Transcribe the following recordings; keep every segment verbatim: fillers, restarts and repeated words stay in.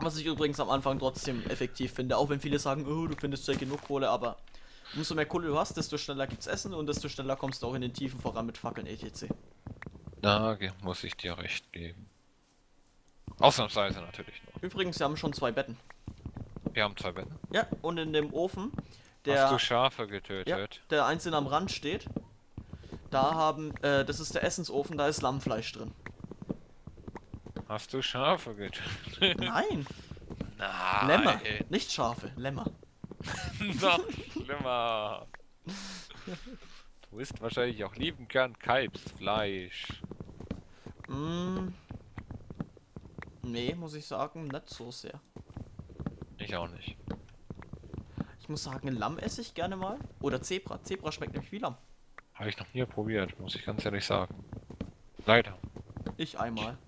Was ich übrigens am Anfang trotzdem effektiv finde, auch wenn viele sagen, oh, du findest ja genug Kohle, aber umso mehr Kohle du hast, desto schneller gibt's Essen und desto schneller kommst du auch in den Tiefen voran mit Fackeln et cetera. Da ge- muss ich dir recht geben. Ausnahmsweise natürlich nur. Übrigens, wir haben schon zwei Betten. Wir haben zwei Betten. Ja, und in dem Ofen, der, Hast du Schafe getötet? ja, der einzeln am Rand steht, da haben, äh, das ist der Essensofen, da ist Lammfleisch drin. Hast du Schafe getötet? Nein, Nein. Lämmer, nicht Schafe, Lämmer. Noch schlimmer. Du isst wahrscheinlich auch lieben gern Kalbsfleisch. Mm, nee, muss ich sagen, nicht so sehr. Ich auch nicht. Ich muss sagen, Lamm esse ich gerne mal. Oder Zebra. Zebra schmeckt nämlich wie Lamm. Habe ich noch nie probiert, muss ich ganz ehrlich sagen. Leider. Ich einmal.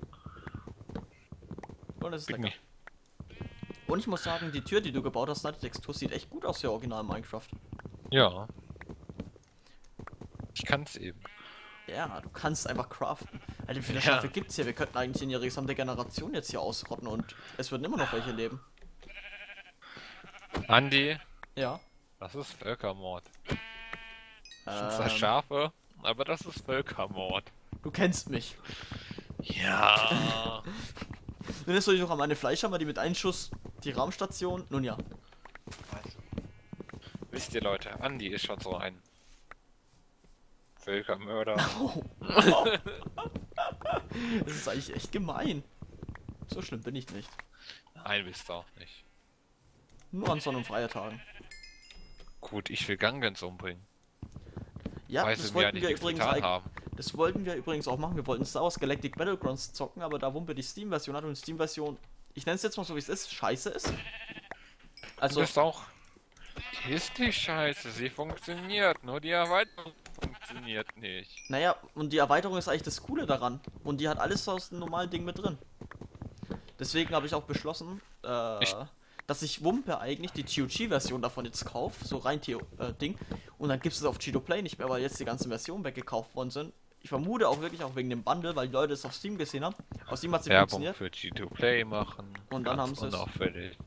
Und es ist Bin lecker. nicht. Und ich muss sagen, die Tür, die du gebaut hast, die Textur sieht echt gut aus, ja, original Minecraft. Ja. Ich kann's eben. Ja, du kannst einfach craften. Alter, wie viele Ja. Schafe gibt's hier? Wir könnten eigentlich in ihrer gesamte Generation jetzt hier ausrotten und es würden immer noch welche leben. Andi, Ja. das ist Völkermord. Das sind zwar Ähm, Schafe, aber das ist Völkermord. du kennst mich. Ja. Erinnerst du dich noch an meine Fleischhammer, die mit einem Schuss die Raumstation? Nun ja. Wisst ihr Leute, Andi ist schon so ein Völkermörder. Oh. Das ist eigentlich echt gemein. So schlimm bin ich nicht. Nein, bist du auch nicht. Nur an Sonn- und Feiertagen. Gut, ich will Gangens umbringen. Ja, Weil das sie mir ja wollten nicht wir nichts übrigens getan eig- haben. Das wollten wir übrigens auch machen. Wir wollten Star Wars Galactic Battlegrounds zocken, aber da Wumpe die Steam-Version hat und die Steam-Version, ich nenne es jetzt mal so wie es ist, scheiße ist. Du Also, bist auch... Die ist nicht scheiße, sie funktioniert, nur die Erweiterung funktioniert nicht. naja, und die Erweiterung ist eigentlich das Coole daran. Und die hat alles aus dem normalen Ding mit drin. Deswegen habe ich auch beschlossen, äh, Ich- dass ich Wumpe eigentlich die G O G-Version davon jetzt kaufe, so rein Theo äh, Ding. Und dann gibt es es auf G O Play nicht mehr, weil jetzt die ganzen Versionen weggekauft worden sind. Ich vermute auch wirklich auch wegen dem Bundle, weil die Leute es auf Steam gesehen haben. Auf Steam hat sie Werbung funktioniert. für G zwei Play machen. Und dann ganz haben sie es- unauffällig.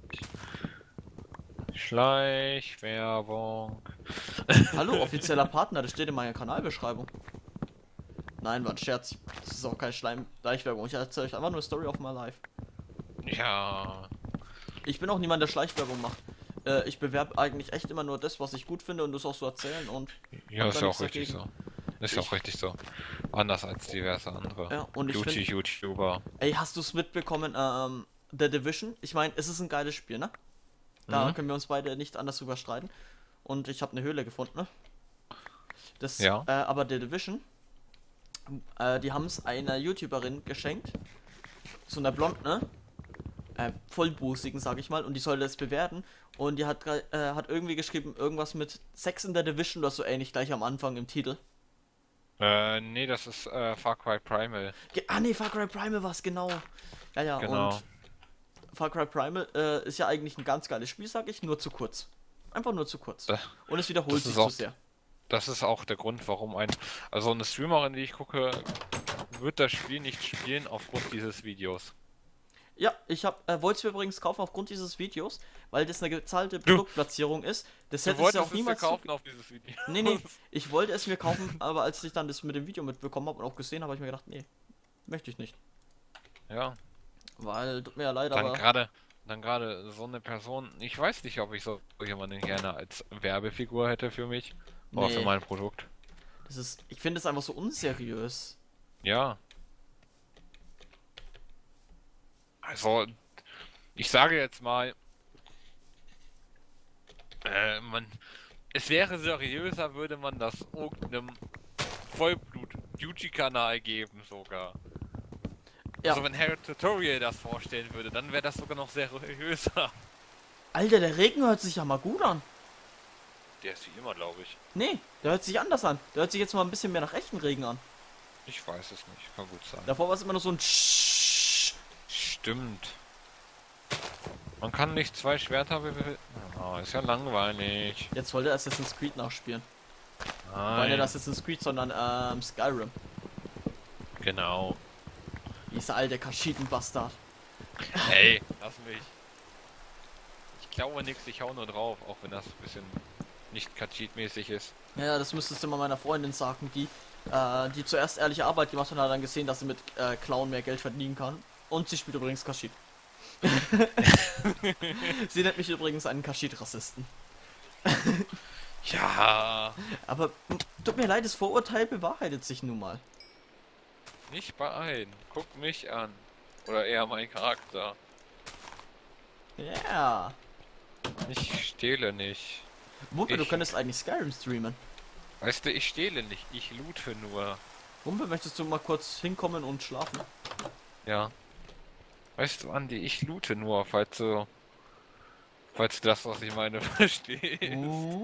Schleichwerbung. Hallo, offizieller Partner, das steht in meiner Kanalbeschreibung. Nein, war ein Scherz. Das ist auch kein Schleim-Schleichwerbung. Ich erzähle euch einfach nur Story of my life. Ja. Ich bin auch niemand, der Schleichwerbung macht. Äh, ich bewerbe eigentlich echt immer nur das, was ich gut finde und das auch so erzählen und. Ja, hab ist da ja auch nichts richtig dagegen. so. Ist Ich- auch richtig so. Anders als diverse andere. Ja, und ich Beauty find- YouTuber. Ey, hast du es mitbekommen, ähm, The Division? Ich meine, es ist ein geiles Spiel, ne? Da Mhm. können wir uns beide nicht anders drüber streiten. Und ich habe eine Höhle gefunden, ne? Das, Ja. äh, aber The Division, äh, die haben es einer YouTuberin geschenkt. So einer Blond, ne? Äh, vollbusigen, sag ich mal. Und die sollte es bewerten. Und die hat, grad- äh, hat irgendwie geschrieben, irgendwas mit Sex in the Division oder so ähnlich, gleich am Anfang im Titel. Äh, nee, das ist äh, Far Cry Primal. Ge ah, nee, Far Cry Primal war es, genau. Ja, ja, Genau. und Far Cry Primal äh, ist ja eigentlich ein ganz geiles Spiel, sag ich, nur zu kurz. Einfach nur zu kurz. Da- Und es wiederholt das sich ist zu auch- sehr. Das ist auch der Grund, warum ein... Also eine Streamerin, die ich gucke, wird das Spiel nicht spielen aufgrund dieses Videos. Ja, ich hab, äh, wollte es mir übrigens kaufen aufgrund dieses Videos, weil das eine gezahlte Produktplatzierung ist. Das Du hätte es ja wolltest auch es dir niemals. kaufen auf dieses Video. Nee, nee, ich wollte es mir kaufen, aber als ich dann das mit dem Video mitbekommen habe und auch gesehen habe, habe ich mir gedacht, nee, möchte ich nicht. Ja, Weil, tut mir ja leid, dann aber. gerade... Dann gerade so eine Person, ich weiß nicht, ob ich so jemanden gerne als Werbefigur hätte für mich oder Nee. für mein Produkt. Das ist. Ich finde es einfach so unseriös. Ja. Also, ich sage jetzt mal, äh, man, es wäre seriöser, würde man das irgendeinem Vollblut-Beauty-Kanal geben sogar. Ja. Also wenn Harry Tutorial das vorstellen würde, dann wäre das sogar noch seriöser. Alter, der Regen hört sich ja mal gut an. Der ist wie immer, glaube ich. Nee, der hört sich anders an. Der hört sich jetzt mal ein bisschen mehr nach echten Regen an. Ich weiß es nicht, kann gut sein. Davor war es immer nur so ein Sch. Stimmt. Man kann nicht zwei Schwerter bewe- Oh, ist ja langweilig. Jetzt wollte er Assassin's Creed nachspielen. Weil Nein. nicht Assassin's Creed, sondern ähm, Skyrim. Genau. Dieser alte Kaschiten-Bastard. Ey, lass mich. Ich glaube nichts, ich hau nur drauf, auch wenn das ein bisschen nicht Cheat-mäßig ist. Ja, das müsstest du mal meiner Freundin sagen, die, äh, die zuerst ehrliche Arbeit gemacht hat und hat dann gesehen, dass sie mit äh, Clown mehr Geld verdienen kann. Und sie spielt übrigens Kaschid. Sie nennt mich übrigens einen Kaschid-Rassisten. Ja, Aber m, tut mir leid, das Vorurteil bewahrheitet sich nun mal. nicht bei allen. Guck mich an. Oder eher mein Charakter. Ja. Ich stehle nicht. Wumpe, du Ich- könntest eigentlich Skyrim streamen. Weißt du, ich stehle nicht, ich loote nur. Wumpe, möchtest du mal kurz hinkommen und schlafen? Ja. Weißt du, Andi, ich loote nur, falls du... Falls du das, was ich meine, verstehst. Uh.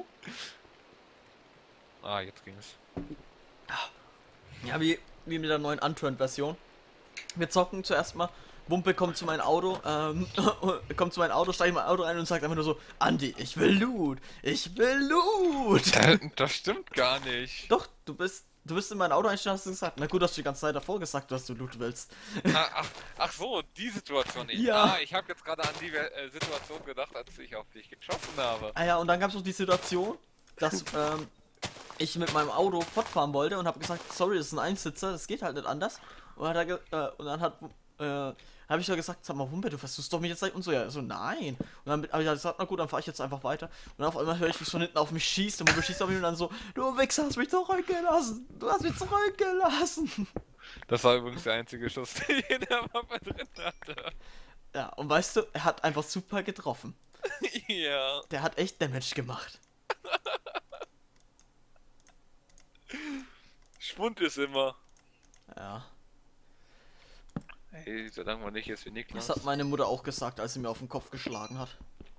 Ah, jetzt ging's. Ja, wie, wie mit der neuen Unturned-Version. Wir zocken zuerst mal. Wumpe kommt zu meinem Auto, ähm, kommt zu meinem Auto, steigt in mein Auto ein und sagt einfach nur so, Andi, ich will Loot, ich will Loot. Das, das stimmt gar nicht. Doch, du bist, du bist in mein Auto einstellen, hast du gesagt. Na gut, hast du die ganze Zeit davor gesagt, dass du Loot willst. Ach, ach, ach so, die Situation. Ja. Ah, ich habe jetzt gerade an die äh, Situation gedacht, als ich auf dich geschossen habe. Ah ja, und dann gab es noch die Situation, dass ähm, ich mit meinem Auto fortfahren wollte und habe gesagt, sorry, das ist ein Einsitzer, das geht halt nicht anders. Und, hat er ge- äh, und dann hat äh, habe ich ja gesagt, sag mal, Wumpe, du versuchst doch mich jetzt und so, ja, so, nein. Und dann habe ich halt gesagt, na gut, dann fahre ich jetzt einfach weiter. Und dann auf einmal höre ich, wie es von hinten auf mich schießt und Wumpe schießt auf mich und dann so, du Wichser, hast mich zurückgelassen, du hast mich zurückgelassen. Das war übrigens der einzige Schuss, den ich in der Waffe drin hatte. Ja, und weißt du, er hat einfach super getroffen. Ja. Der hat echt Damage gemacht. Schwund ist immer. Ja, Hey, solange man nicht ist wie Niklas. das hat meine Mutter auch gesagt, als sie mir auf den Kopf geschlagen hat.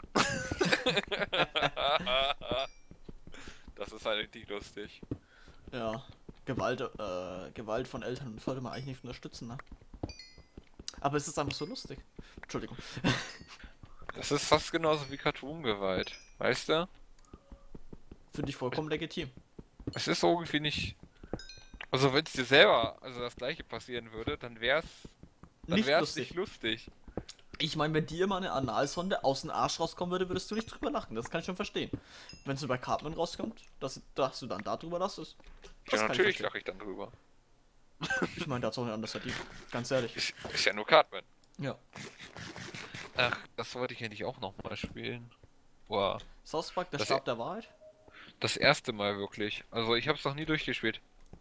Das ist halt richtig lustig. Ja, Gewalt, äh, Gewalt von Eltern sollte man eigentlich nicht unterstützen, ne? Aber es ist einfach so lustig. Entschuldigung. Das ist fast genauso wie Cartoon-Gewalt. Weißt du? Finde ich vollkommen legitim. Es ist irgendwie nicht. Also wenn es dir selber also das gleiche passieren würde, dann wär's. Dann Nicht wär's lustig. nicht lustig. Ich meine, wenn dir mal eine Analsonde aus dem Arsch rauskommen würde, würdest du nicht drüber lachen. Das kann ich schon verstehen. Wenn es über Cartman rauskommt, dass, dass du dann da drüber lachst, ist. das Ja, kann ich natürlich verstehen. lache ich dann drüber. Ich meine, der hat auch nicht anders verdient. Ganz ehrlich. Ist, ist ja nur Cartman. Ja. Ach, das wollte ich endlich auch nochmal spielen. Boah. South Park, der Das- Stab der Wahrheit? Das erste Mal wirklich. Also ich hab's noch nie durchgespielt.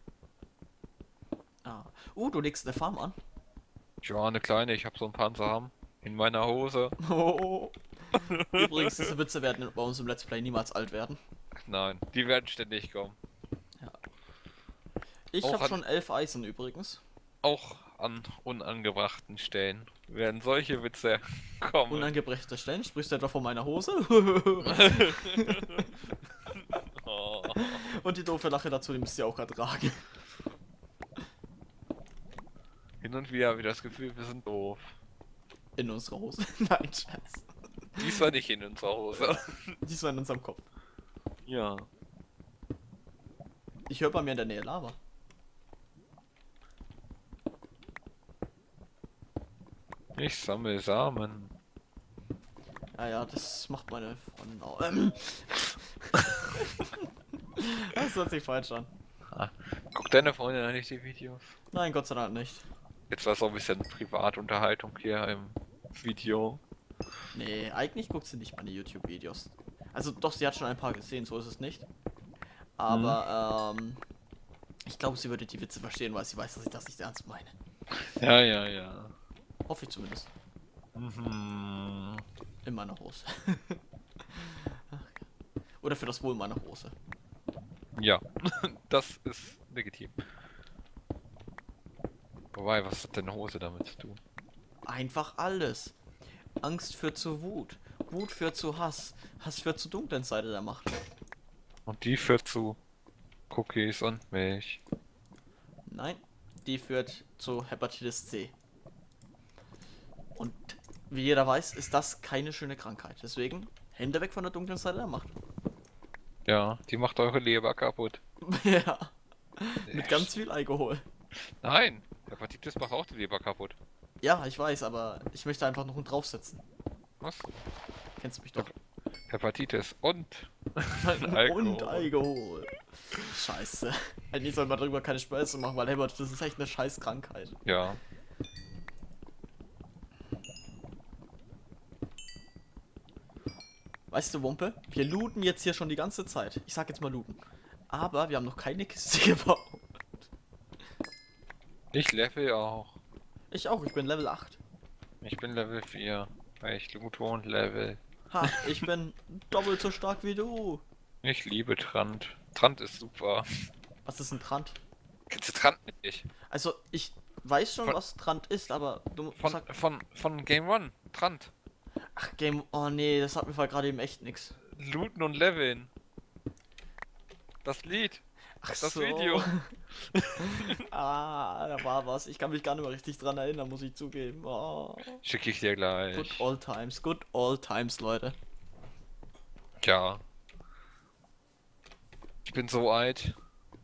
Ah. Uh, du legst eine Farm an. Ja, eine kleine, ich hab so ein paar Samen in meiner Hose. Oh. Übrigens, diese Witze werden bei uns im Let's Play niemals alt werden. Nein, die werden ständig kommen. Ich Auch habe an- schon elf Eisen übrigens. Auch an unangebrachten Stellen werden solche Witze kommen. Unangebrachte Stellen. Sprichst du etwa von meiner Hose? Oh. Und die doofe Lache dazu, die müsst ihr auch ertragen. Hin und wieder habe ich das Gefühl, wir sind doof. In unserer Hose. Nein, Scherz. Diesmal nicht in unserer Hose. Diesmal in unserem Kopf. Ja. Ich höre bei mir in der Nähe Lava. Ich sammle Samen. Ja, ja, das macht meine Freundin auch. Ähm. Das hört sich falsch an. Guck deine Freundin eigentlich die Videos? Nein, Gott sei Dank nicht. Jetzt war so ein bisschen Privatunterhaltung hier im Video. Nee, eigentlich guckt sie nicht meine YouTube-Videos. Also doch, sie hat schon ein paar gesehen, so ist es nicht. Aber, ähm, ich glaube, sie würde die Witze verstehen, weil sie weiß, dass ich das nicht ernst meine. Ja, ja, ja. Hoffe ich zumindest. Mhm. In meiner Hose. Oder für das Wohl meiner Hose. Ja, das ist legitim. Wobei, was hat denn eine Hose damit zu tun? Einfach alles. Angst führt zu Wut. Wut führt zu Hass. Hass führt zur dunklen Seite der Macht. Und die führt zu Cookies und Milch. Nein, die führt zu Hepatitis C. Und wie jeder weiß, ist das keine schöne Krankheit. Deswegen Hände weg von der dunklen Seite der Macht. Ja, die macht eure Leber kaputt. Ja, mit ganz viel Alkohol. Nein, Hepatitis macht auch die Leber kaputt. Ja, ich weiß, aber ich möchte einfach noch einen draufsetzen. Was? Kennst du mich doch. Hepatitis und Und Alkohol. Alkohol. Scheiße. Eigentlich soll man darüber keine Späße machen, weil Hepatitis ist echt eine scheiß Krankheit. Ja. Weißt du, Wumpe? Wir looten jetzt hier schon die ganze Zeit. Ich sag jetzt mal looten. Aber wir haben noch keine Kiste gebaut. Ich level auch. Ich auch, ich bin Level acht. Ich bin Level vier. Weil ich loot und level. Ha, ich bin doppelt so stark wie du. Ich liebe Trant. Trant ist super. Was ist ein Trant? Kennst du Trant nicht? Also, ich weiß schon, Von- was Trant ist, aber du Von, sag... von, von Game One. Trant. Ach, Game... Oh nee, das hat mir gerade eben echt nix. Looten und leveln. Das Lied. Ach Das so. Video. Ah, da war was. Ich kann mich gar nicht mehr richtig dran erinnern, muss ich zugeben. Oh. Schicke ich dir gleich. Good old times, good old times, Leute. Ja. Ich bin so alt.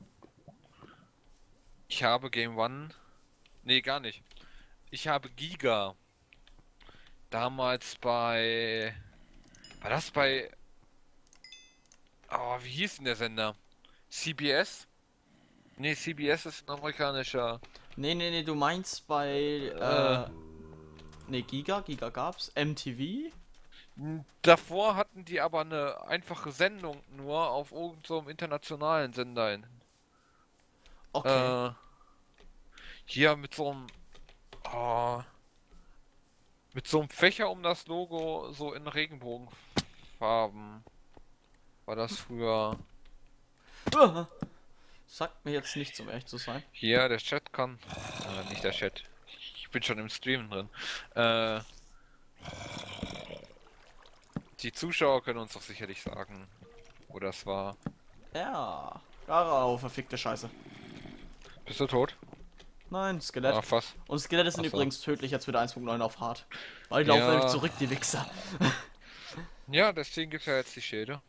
Ich habe Game One. Nee, gar nicht. Ich habe Giga. Damals bei. War das bei. Oh, wie hieß denn der Sender? C B S? Nee, C B S ist ein amerikanischer. Nee, nee, nee, du meinst bei, äh, nee, Giga, Giga gab's, M T V? Davor hatten die aber eine einfache Sendung nur auf irgendeinem so einem internationalen Sender. In, Okay. äh, hier mit so einem. Oh, mit so einem Fächer um das Logo, so in Regenbogenfarben. War das früher. Ah, sagt mir jetzt nichts, um ehrlich zu sein. Hier, der Chat kann. Äh, nicht der Chat. Ich bin schon im Stream drin. Äh, die Zuschauer können uns doch sicherlich sagen, wo das war. Ja, Garau, verfickte Scheiße. Bist du tot? Nein, Skelett. Ach, was? Und Skelette sind Ach so. übrigens tödlich jetzt wieder eins Punkt neun auf hart. Weil die Ja. laufen nämlich zurück, die Wichser. Ja, deswegen gibt's ja jetzt die Schilde.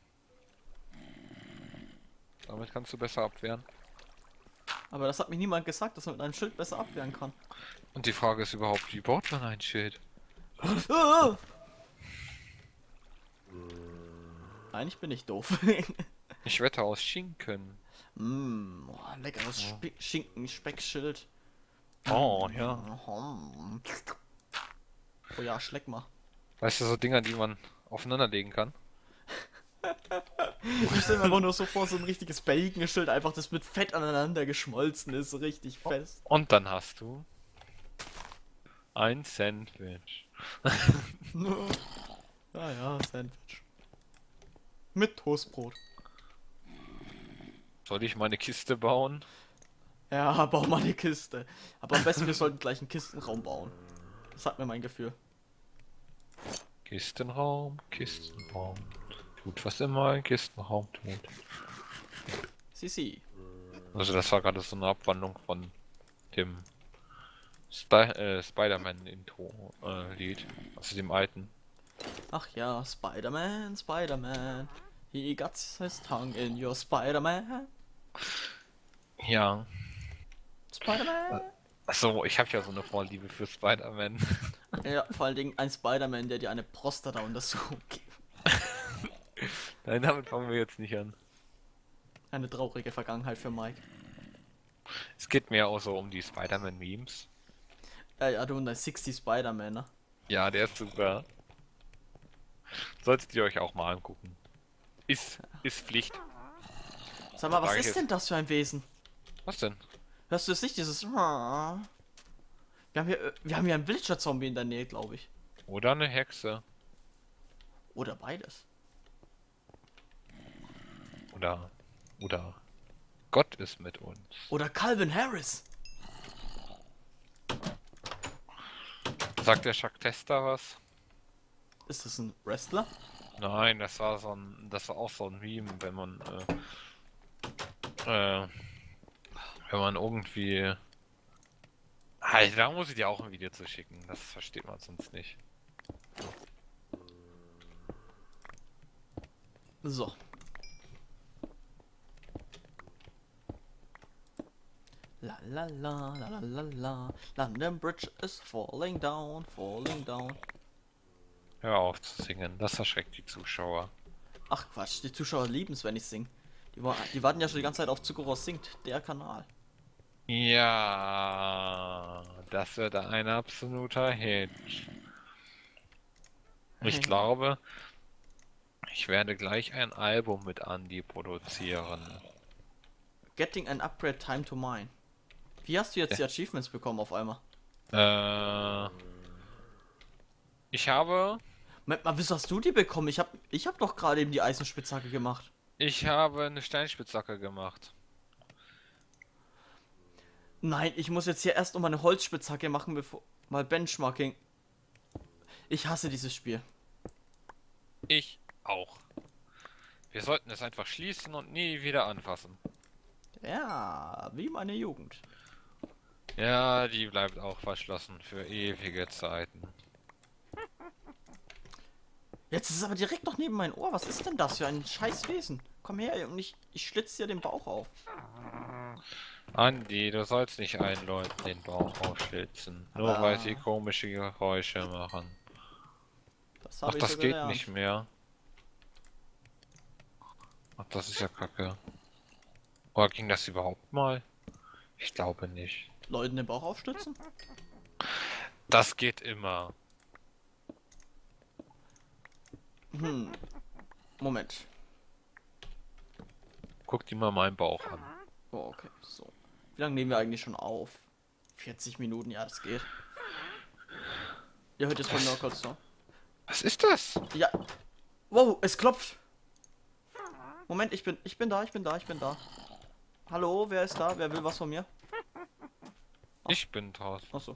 Damit kannst du besser abwehren. Aber das hat mir niemand gesagt, dass man mit einem Schild besser abwehren kann. Und die Frage ist überhaupt, wie baut man ein Schild? Ah! Eigentlich bin ich doof. Ich wette aus Schinken. Mmm, oh, leckeres Ja. Spe Schinken, Speckschild. Oh, ja. Oh ja, schleck mal. Weißt du, so Dinger, die man aufeinanderlegen kann? Ich stell mir einfach nur so vor, so ein richtiges Bacon-Schild, einfach das mit Fett aneinander geschmolzen ist, so richtig fest. Und dann hast du ein Sandwich. Ja, ja, Sandwich. Mit Toastbrot. Soll ich meine Kiste bauen? Ja, bau mal eine Kiste. Aber am besten, wir sollten gleich einen Kistenraum bauen. Das hat mir mein Gefühl. Kistenraum, Kistenraum. Tut, was immer ein Kistenraum tut. Sie, sie. Also das war gerade so eine Abwandlung von dem Spi äh, Spider-Man-Intro-Lied. Also dem alten. Ach ja, Spider-Man, Spider-Man. He got his tongue in your Spider-Man. Ja. Spider-Man. Achso, ich habe ja so eine Vorliebe für Spider-Man. Ja, vor allen Dingen ein Spider-Man, der dir eine Prostata-Untersuchung gibt. Nein, damit fangen wir jetzt nicht an. Eine traurige Vergangenheit für Mike. Es geht mehr auch so um die Spider-Man-Memes. Ja, ja, du und dein sechzig Spider-Man, ne? Ja, der ist super. Solltet ihr euch auch mal angucken. Ist, ist Pflicht. Sag mal, was Sag ich ist jetzt. denn das für ein Wesen? Was denn? Hörst du es nicht, dieses... Wir haben hier, wir haben hier einen Villager-Zombie in der Nähe, glaube ich. Oder eine Hexe. Oder beides. Oder. Oder. Gott ist mit uns. Oder Calvin Harris. Sagt der Chuck Tester was? Ist das ein Wrestler? Nein, das war so ein. Das war auch so ein Meme, wenn man. Äh, äh, wenn man irgendwie. Halt, da muss ich dir auch ein Video zu schicken. Das versteht man sonst nicht. So. La La la la la la la. London Bridge is falling down, falling down. Hör auf zu singen, das erschreckt die Zuschauer. Ach Quatsch, die Zuschauer lieben es, wenn ich singe. Die, wa die warten ja schon die ganze Zeit auf Zuckerrohr singt, der Kanal. Ja, das wird ein absoluter Hit. Ich glaube, ich werde gleich ein Album mit Andy produzieren. Getting an upgrade time to mine. Wie hast du jetzt die Achievements bekommen auf einmal? Äh, ich habe, Moment mal, wieso hast du die bekommen? Ich hab, ich hab doch gerade eben die Eisenspitzhacke gemacht. ich habe eine Steinspitzhacke gemacht. Nein, ich muss jetzt hier erst noch mal eine Holzspitzhacke machen, bevor... Mal Benchmarking. Ich hasse dieses Spiel. Ich auch. Wir sollten es einfach schließen und nie wieder anfassen. Ja, wie meine Jugend. Ja, die bleibt auch verschlossen für ewige Zeiten. Jetzt ist es aber direkt noch neben mein Ohr. Was ist denn das für ein scheiß Wesen? Komm her und ich, ich schlitze dir den Bauch auf. Andi, du sollst nicht allen Leuten den Bauch aufschlitzen. Nur Ah. weil sie komische Geräusche machen. Das Ach, habe ich das so geht gelernt. nicht mehr. Ach, das ist ja kacke. Oder ging das überhaupt mal? Ich glaube nicht. Leuten den Bauch aufstützen? Das geht immer. Hm. Moment. Guck dir mal meinen Bauch an. Oh, okay, so. Wie lange nehmen wir eigentlich schon auf? vierzig Minuten, ja, das geht. Ihr hört jetzt von mir kurz so. Was ist das? Ja. Wow, es klopft. Moment, ich bin, ich bin da, ich bin da, ich bin da. Hallo, wer ist da? Wer will was von mir? Ich bin draußen. Achso.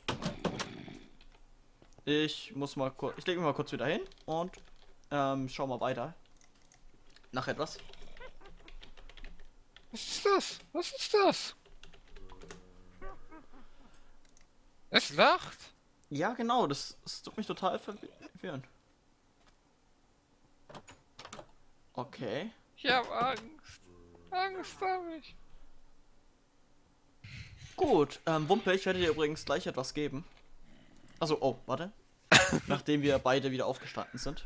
Ich muss mal kurz, ich lege mich mal kurz wieder hin und ähm, schau mal weiter. Nach etwas. Was ist das? Was ist das? Es lacht. Ja, genau, das, das tut mich total verwirren. Okay. Ich hab Angst. Angst habe ich. Gut, ähm, Wumpe, ich werde dir übrigens gleich etwas geben. Also, oh, warte. Nachdem wir beide wieder aufgestanden sind.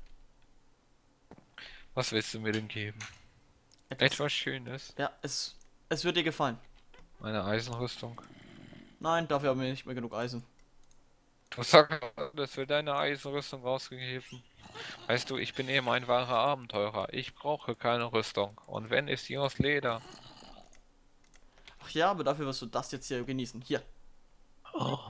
Was willst du mir denn geben? Etwas, Etwas Schönes. Ja, es, es wird dir gefallen. Meine Eisenrüstung. Nein, dafür haben wir nicht mehr genug Eisen. Du sagst, das für deine Eisenrüstung rausgegeben. Weißt du, ich bin eben ein wahrer Abenteurer. Ich brauche keine Rüstung. Und wenn, ist die aus Leder. Ach ja, aber dafür wirst du das jetzt hier genießen. Hier. Oh.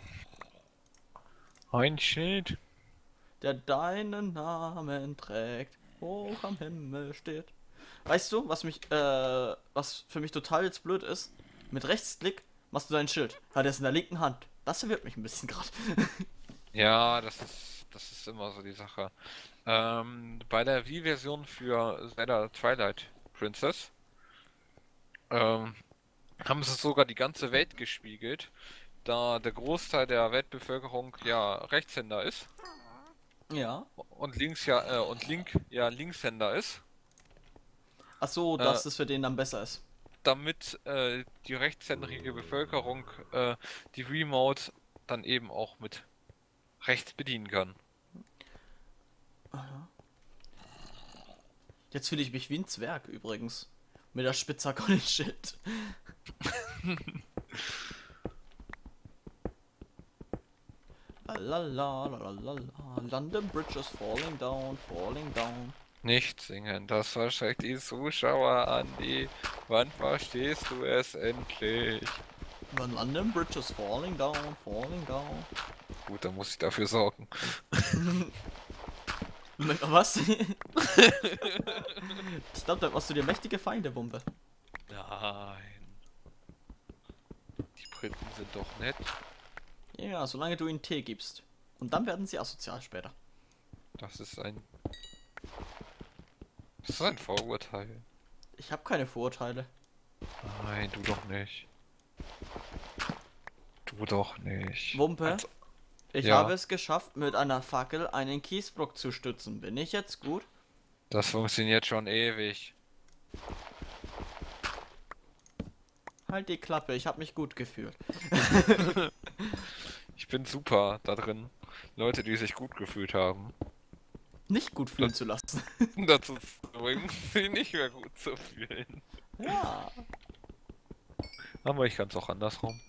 Ein Schild. Der deinen Namen trägt, hoch am Himmel steht. Weißt du, was mich, äh, was für mich total jetzt blöd ist? Mit Rechtsklick machst du dein Schild. Hat er es in der linken Hand. Das verwirrt mich ein bisschen gerade. Ja, das ist, das ist immer so die Sache. Ähm, bei der Wii-Version für Zelda Twilight Princess ähm, haben sie sogar die ganze Welt gespiegelt, da der Großteil der Weltbevölkerung ja Rechtshänder ist Ja. und links ja äh, und Link ja Linkshänder ist, Ach so, dass es für den dann besser ist. damit äh, die rechtshändige Bevölkerung äh, die Remote dann eben auch mit rechts bedienen kann. Jetzt fühle ich mich wie ein Zwerg übrigens. Mit der Spitzhacke und dem Schild. Lalalala, London Bridge is falling down, falling down. Nicht singen, das verschreckt die Zuschauer, Andi. Wann verstehst du es endlich? The London Bridge is falling down, falling down. Gut, dann muss ich dafür sorgen. Moment, was? Ich glaube, da hast du dir mächtige Feinde, Bombe. Nein. Die Briten sind doch nett. Ja, solange du ihnen Tee gibst. Und dann werden sie asozial später. Das ist ein... Das ist ein Vorurteil. Ich habe keine Vorurteile. Nein, du doch nicht. Du doch nicht. Wumpe, Also, ich ja. habe es geschafft, mit einer Fackel einen Kiesblock zu stützen. Bin ich jetzt gut? das funktioniert schon ewig. Halt die Klappe, ich habe mich gut gefühlt. Ich bin super da drin. Leute, die sich gut gefühlt haben. Nicht gut fühlen zu lassen. Dazu zu bringen, sie nicht mehr gut zu fühlen. Ja. Aber ich kann es auch andersrum.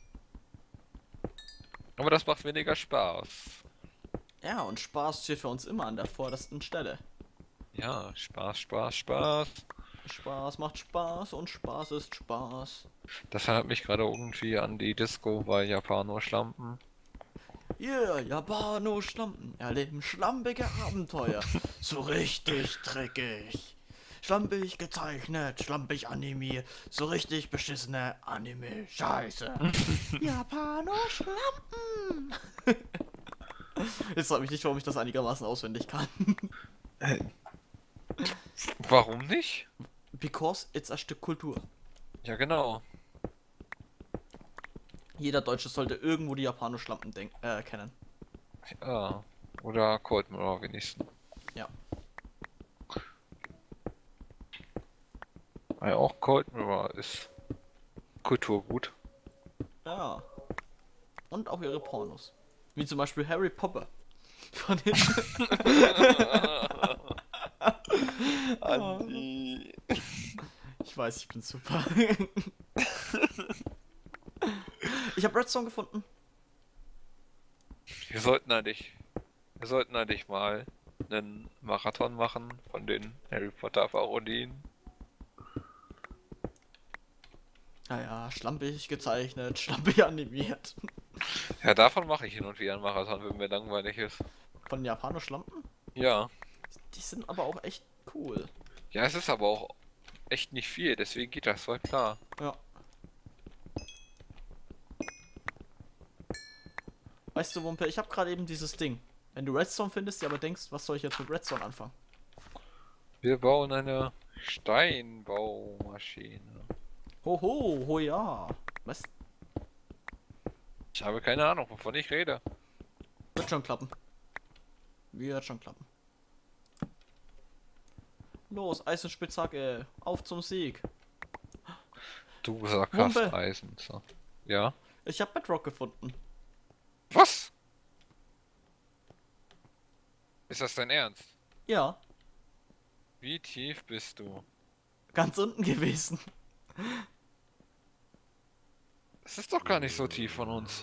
Aber das macht weniger Spaß. Ja, und Spaß steht für uns immer an der vordersten Stelle. Ja, Spaß, Spaß, Spaß. Spaß macht Spaß und Spaß ist Spaß. Das erinnert mich gerade irgendwie an die Disco bei Japano-Schlampen. Yeah, Japano-Schlampen erleben schlampige Abenteuer. So richtig dreckig. Schlampig gezeichnet, schlampig animiert, so richtig beschissene Anime-Scheiße. Japano-Schlampen! Jetzt frag mich nicht, warum ich das einigermaßen auswendig kann. Äh, warum nicht? Because it's a Stück Kultur. Ja, genau. Jeder Deutsche sollte irgendwo die Japano-Schlampen denk- äh, kennen. Ja. Oder Cold Mirror wenigstens. Ja. Weil auch Cold Mirror ist Kulturgut. Ja. Und auch ihre Pornos. Wie zum Beispiel Harry Potter. Von den Andi. Ich weiß, ich bin super. Ich habe Redstone gefunden. Wir sollten eigentlich, wir sollten eigentlich mal einen Marathon machen von den Harry Potter Parodien. Naja, schlampig gezeichnet, schlampig animiert. Ja, davon mache ich hin und wieder einen Marathon, wenn mir langweilig ist. Von Japano-Schlampen? Ja. Die sind aber auch echt cool. Ja, es ist aber auch echt nicht viel, deswegen geht das voll klar. Ja. Weißt du, Wumpe, ich habe gerade eben dieses Ding. Wenn du Redstone findest, dir aber denkst, was soll ich jetzt mit Redstone anfangen? Wir bauen eine Steinbaumaschine. Hoho, ho ja. Was? Ich habe keine Ahnung, wovon ich rede. Wird schon klappen. Wird schon klappen. Los, Eisenspitzhacke, auf zum Sieg. Du sagst Wumpe. Eisen. So. Ja. Ich habe Bedrock gefunden. Was? Ist das dein Ernst? Ja, Wie tief bist du? ganz unten gewesen. Es ist doch gar nicht so tief von uns.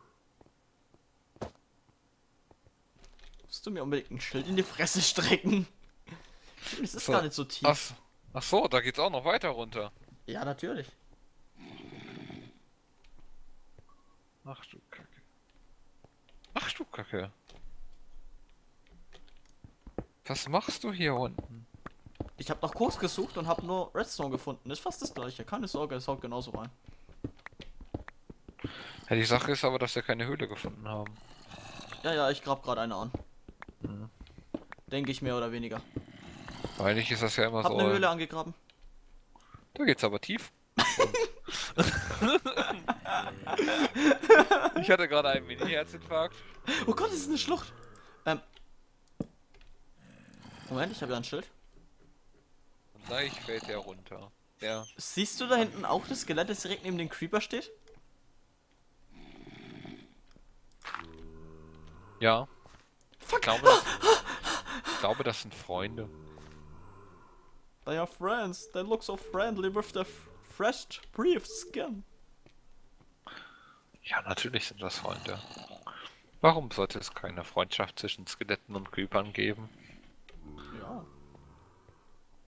Musst du mir unbedingt ein Schild in die Fresse strecken? Es ist So. gar nicht so tief. Ach, ach so, da geht's auch noch weiter runter. Ja, natürlich. Ach du Kacke. Ach du Kacke. Was machst du hier unten? Ich habe nach Koks gesucht und habe nur Redstone gefunden. Ist fast das gleiche. Keine Sorge, es haut genauso rein. Ja, die Sache ist aber, dass wir keine Höhle gefunden haben. Ja, ja, ich grab gerade eine an. Mhm. Denke ich mehr oder weniger. Weil eigentlich ist das ja immer Hab so. eine Höhle angegraben. Da geht's aber tief. Ich hatte gerade einen Mini-Herzinfarkt. Oh Gott, es ist eine Schlucht. Ähm. Moment, ich habe ja ein Schild. Und gleich fällt der runter. Ja. Siehst du da hinten auch das Skelett, das direkt neben dem Creeper steht? Ja. Fuck. Ich glaube, das, ich glaube, das sind Freunde. They are friends. They look so friendly with their fresh breathed skin. Ja, natürlich sind das Freunde. Warum sollte es keine Freundschaft zwischen Skeletten und Creepern geben?